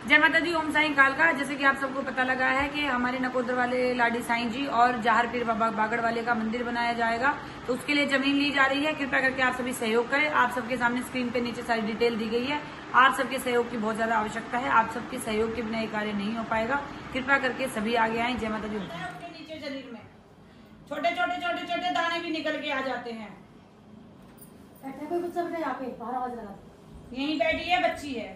जय माता दी, ओम साईं कालका। जैसे कि आप सबको पता लगा है कि हमारे नकोदर वाले लाडी साईं जी और जहार पीर बाबा बागड़ वाले का मंदिर बनाया जाएगा, तो उसके लिए जमीन ली जा रही है। कृपया करके आप सभी सहयोग करें। आप सबके सामने स्क्रीन पे नीचे सारी डिटेल दी गई है। आप सबके सहयोग की बहुत ज्यादा आवश्यकता है। आप सबके सहयोग के बिना ये कार्य नहीं हो पाएगा। कृपया करके सभी आगे आए। जय माता दी। नीचे शरीर में छोटे छोटे छोटे छोटे दाने भी निकल के आ जाते हैं। कोई बच्चा बेटा यहाँ पे 12 बज रहा, यहीं बैठी है, बच्ची है।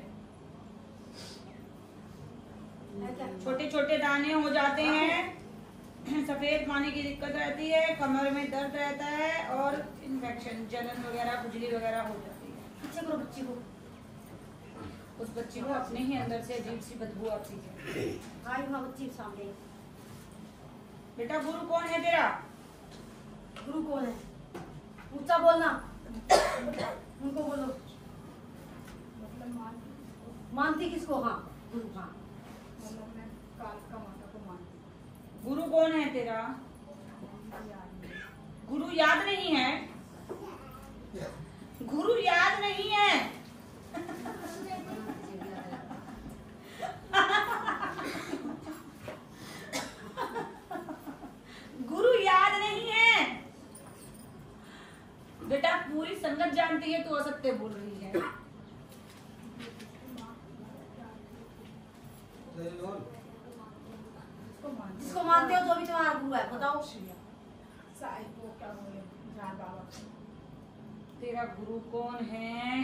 छोटे छोटे दाने हो जाते हैं, सफेद पानी की दिक्कत रहती है, कमर में दर्द रहता है और इन्फेक्शन, जलन वगैरह, खुजली वगैरह हो जाती है। पीछे करो बच्ची को। उस बच्ची को अपने ही अंदर से अजीब सी बदबू आती है। आई वहाँ बच्ची सामने। बेटा गुरु कौन है तेरा? गुरु कौन है? ऊंचा बोलना। उनको बोलो। मतलब मानती किसको? हाँ गुरु। हाँ मतलब मैं कालका माता को मानती। गुरु कौन है तेरा? गुरु याद नहीं है? गुरु याद नहीं है? गुरु याद नहीं है? बेटा पूरी संगत जानती है, तू असत्य बोल रही है। जिसको मानते हो जो भी तुम्हारा गुरु है बताओ। साईं को क्या बोले? जहार बाबा। तेरा गुरु कौन है?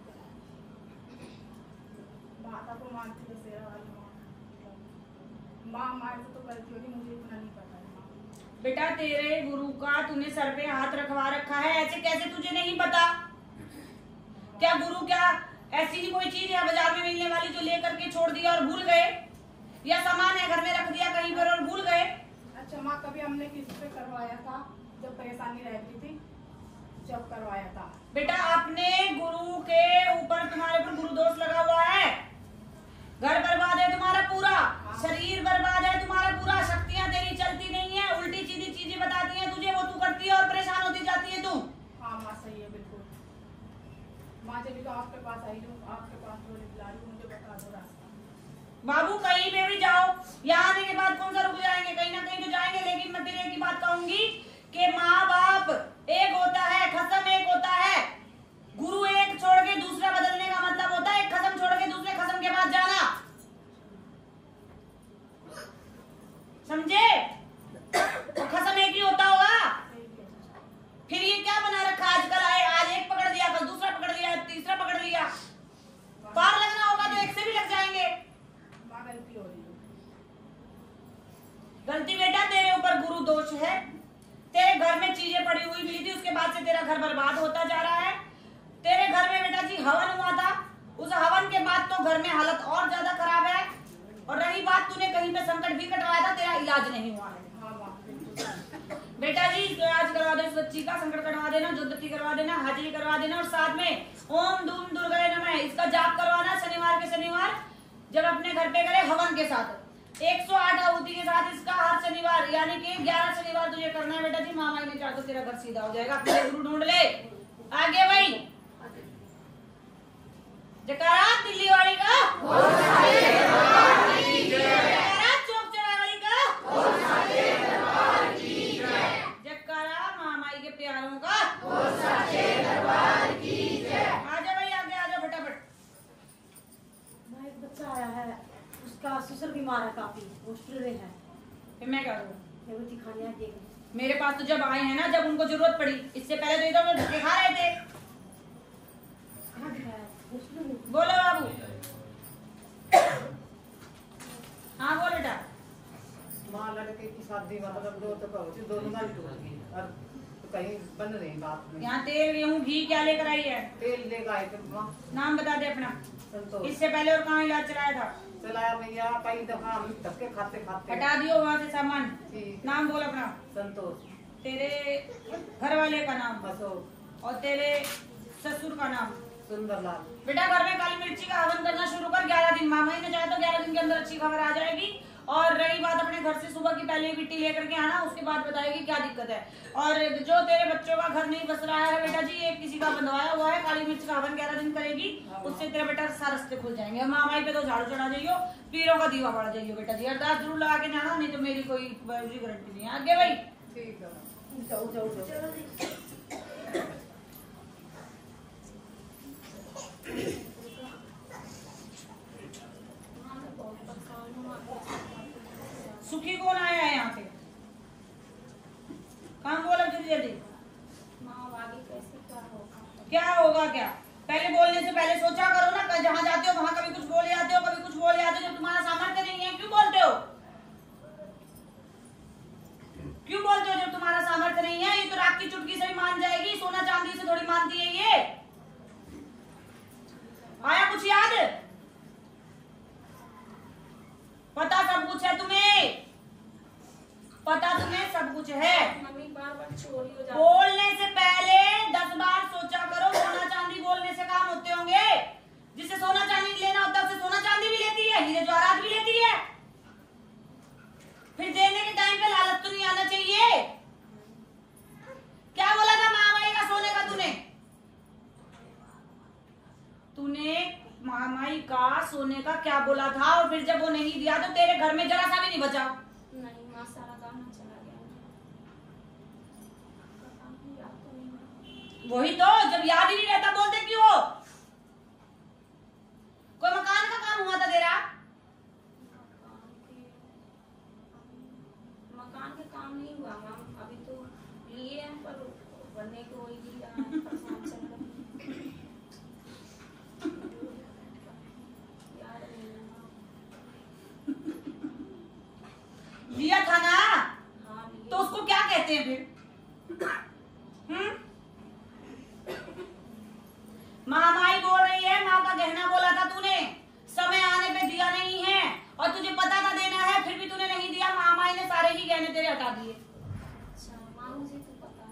माता को मानती तो शेरा वाली माँ मार तो गलती होगी, मुझे इतना नहीं पता है माँ। बेटा तेरे गुरु का तूने सर पे हाथ रखवा रखा है, ऐसे कैसे तुझे नहीं पता? क्या गुरु क्या ऐसी ही कोई चीज है बाजार में मिलने वाली जो लेकर के छोड़ दिया और भूल गए, या सामान है घर में रख दिया कहीं पर और भूल गए? अच्छा माँ, कभी हमने किसी पे करवाया था जब परेशानी रहती थी, जब करवाया था। बेटा अपने गुरु के ऊपर तुम्हारे ऊपर गुरु दोष लगा हुआ है। घर बर्बाद है तुम्हारा पूरा, शरीर बर्बाद है तुम्हारा पूरा, शक्तियां तेरी चलती नहीं है, उल्टी सीधी चीजें बताती हैं तुझे, वो तू करती है और परेशान होती जाती है तू। हाँ माँ सही है बिल्कुल। माँ जब तो आपके पास आई हूँ, आपके पास जो निकला रही हूँ, मुझे बता दो रास्ता। बाबू कहीं पे भी जाओ, यहाँ आने के बाद कौन सा रुक जाएंगे? कहीं ना कहीं तो जाएंगे, लेकिन मैं फिर एक ही बात कहूंगी कि माँ बाप एक होता है, खत्म एक होता है। गुरु एक छोड़ के दूसरा बदलने का मतलब होता है एक खत्म छोड़ के दूसरे खत्म के पास जाना, समझे? तो खत्म एक ही होता होगा। फिर ये क्या बना रखा आजकल? आए आज एक पकड़ लिया, कल दूसरा पकड़ लिया, तीसरा पकड़ लिया। पार लगना होगा तो एक से भी लग जाएंगे। माँ गलती हो रही है। गलती बेटा तेरे ऊपर गुरु दोष है। तेरे घर में चीजें पड़ी हुई मिली थी, उसके बाद से तेरा घर बर्बाद होता जा रहा है। तेरे घर में बेटा जी हवन हुआ था, उस हवन के बाद तो घर में हालत और ज्यादा खराब है। और रही बात, तूने कहीं पे संकट भी कटवाया था, तेरा इलाज नहीं हुआ है। हाँ माँ बेटा जी इलाज करवा दो इस बच्ची का, संकट कटवा देना, जोतबत्ती करवा देना, हाजिरी करवा देना, और साथ में ओम धूम दुर्गाय नमः इसका जाप करवाना शनिवार के शनिवार, जब अपने घर पे करे हवन के साथ 108 आहुति के साथ इसका हर शनिवार, यानी कि 11 शनिवार तुझे करना है बेटा जी। माँ माई ने चाह तो तेरा घर सीधा हो जाएगा। अपने गुरु ढूंढ ले आगे भाई। जकारा दिल्ली वाली का, जकारा चौक चौराहे वाली का, जकारा माँ माई के प्यारों का। आजा भाई आगे आजा फटाफट। एक बच्चा आया है, उसका ससुर बीमार है, काफी हॉस्पिटल में है। फिर मैं क्या करूँ? दिखाने देख मेरे पास तो जब आए हैं ना, जब उनको जरूरत पड़ी, इससे पहले तो इधर धक्के खा रहे थे। बोलो बाबू। हाँ बोल बेटा। माँ लड़के की शादी मतलब दो तो कहो दोनों ना टूटी और तो कहीं बन रही बात में। यहाँ तेल गेहूँ घी क्या लेकर आई है? तेल लेकर आए थे माँ। नाम बता दे अपना। संतोष। इससे पहले और कहाँ इलाज चलाया था? चलाया भैया कई दफा हम धक्के खाते खाते। हटा दियो वहाँ से सामान। ठीक। नाम बोल अपना। संतोष। तेरे घर वाले का नाम? अशोक। और तेरे ससुर का नाम? सुंदरलाल। बेटा घर में काली मिर्ची का हवन करना शुरू कर। 11 दिन, मामा ने चाहे तो 11 दिन के अंदर अच्छी खबर आ जाएगी। और रही बात अपने घर से सुबह की पहले मिट्टी लेकर के आना, उसके बाद बताएगी क्या दिक्कत है। और जो तेरे बच्चों का घर नहीं बस रहा है बेटा जी, एक किसी का बंधवाया हुआ है, काली मिर्च का हवन 11 दिन करेगी, उससे तेरा बेटा सारे रास्ते खुल जाएंगे। मामाई पे तो झाड़ू चढ़ा जाइयो, पीरों का दीवा बढ़ा जाइयो बेटा जी, अरदास जरूर लगा के जाना, नहीं तो मेरी कोई गारंटी नहीं है। आगे भाई ठीक है। सुखी कौन आया है यहाँ पे? काम बोला जल्दी जल्दी। क्या होगा क्या? पहले बोलने से पहले सोचा करो ना, जहाँ जाते हो वहां कभी कुछ बोल जाते हो, कभी कुछ बोल जाते हो। जब तुम्हारा सामर्थ्य नहीं है क्यों बोलते हो? क्यों बोलते हो जब तुम्हारा सामर्थ्य नहीं है? ये तो रात की चुटकी से ही मान जाएगी, सोना चांदी से थोड़ी मानती है ये। आया कुछ याद? पता सब कुछ है तुम्हें, पता तुम्हें सब कुछ है। मम्मी बार-बार चोरी हो जाती है। बोलने से पहले 10 बार सोचा करो। सोना चांदी बोलने से काम होते होंगे। जिसे सोना चांदी लेना होता है उसे सोना चांदी भी लेती है, हीरे जवाहरात भी लेती है। फिर देने के टाइम पे लालच तो नहीं आना चाहिए। क्या बोला था महामाई का सोने का? तूने महामाई का सोने का क्या बोला था? और फिर जब वो नहीं दिया तो तेरे घर में जरा सा भी नहीं बचा। नहीं माँ, सारा गाना चला गया। याद तो नहीं। वही तो, जब याद ही नहीं रहता बोलते क्यों हो? कोई मकान का काम हुआ था तेरा? मकान के काम नहीं हुआ मैम, अभी तो लिए हैं पर बनने को ही दिया है, परेशान चल रही है। याद नहीं है मैम। लिया था ना? हाँ लिए। तो उसको क्या कहते हैं फिर? महामाई बोल रही है, माँ का गहना बोला था तूने, समय आने पे दिया नहीं है, और तुझे पता था देना है फिर भी तूने नहीं दिया। महामाई ने सारे ही गहने तेरे हटा दिए। अच्छा माँ, मुझे तो पता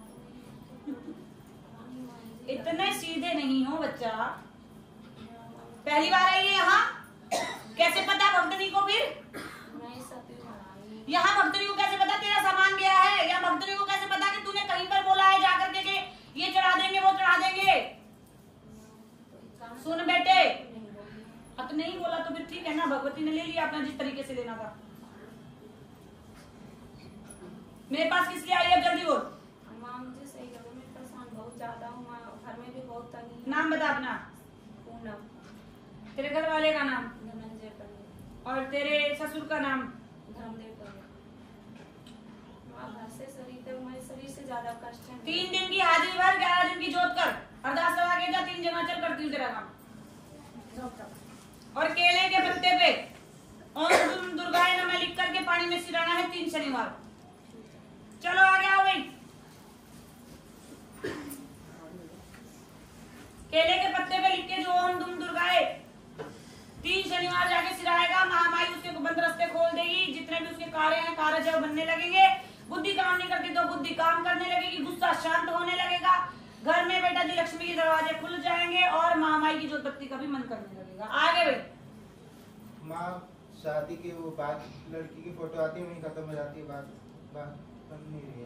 नहीं। इतने सीधे नहीं हो बच्चा, पहली बार आई है यहाँ, कैसे पता भक्तनी को? फिर मैं सब यहाँ भक्तनी को कैसे पता तेरा सामान गया है? या भक्तनी को कैसे पता कि तूने कहीं पर बोला है जाकर के ये चढ़ा देंगे वो चढ़ा देंगे? सुन बेटे, अब तो नहीं बोला तो फिर ठीक है ना, भगवती ने ले लिया अपना जिस तरीके से लेना था। मेरे पास किस लिए आई है? जल्दी बोल। माँ मुझे सही लगा, मैं परेशान बहुत ज्यादा हूँ, घर में भी बहुत तंगी है। नाम बता अपना। पूनम। तेरे घर वाले का नाम? धनंजय पंडित। और तेरे ससुर का नाम? धर्मदेव पंडित। माँ घर से शरीर तक, मेरे शरीर से ज्यादा कष्ट है। 3 दिन की हाजिरी भर, 11 दिन की जोत कर, अरदास लगा के जा, 3 जगह चल करती हूँ तेरा काम। और केले के पत्ते पे ओम दुर्गाय नमः लिख करके पानी में सिराना है 3 शनिवार। चलो आगे आओ भाई। केले के पत्ते पे लिख के जो ओम दुम दुर्गाए 3 शनिवार जाके सिराएगा, महामाई उसके बंद रास्ते खोल देगी। जितने भी उसके कार्य हैं, कार्य जब बनने लगेंगे। बुद्धि काम नहीं करती तो बुद्धि काम करने लगेगी, गुस्सा शांत होने लगेगा। घर में बेटा जी लक्ष्मी के दरवाजे खुल जाएंगे और महामाई की जोत बत्ती का भी मन करने लगेगा। आगे भाई। माँ शादी की वो बात, लड़की की फोटो आती है वहीं खत्म हो जाती है, बात बन नहीं रही है।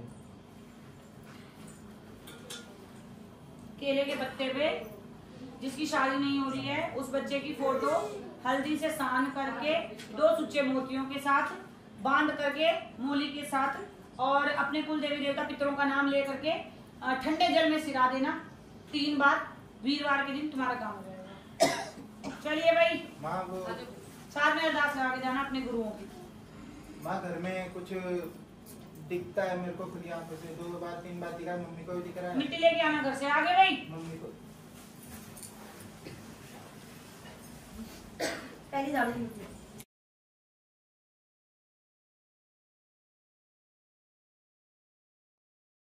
केले के पत्ते पे जिसकी शादी नहीं हो रही है उस बच्चे की फोटो हल्दी से सान करके 2 सुच्चे मोतियों के साथ बांध करके मूली के साथ और अपने कुल देवी देवता पितरों का नाम ले करके ठंडे जल में सिरा देना 3 बार। वीरवार के दिन तुम्हारा काम हो जाएगा। चलिए भाई, माँ वो साथ में अरदास लगा के जाना अपने गुरुओं की। माँ घर में कुछ दिखता है मेरे को खुली आंखों से, 2 बार 3 बार दिखा, मम्मी को भी दिख रहा है। मिट्टी लेके आना घर से। आगे भाई। मम्मी को पहली झाड़ू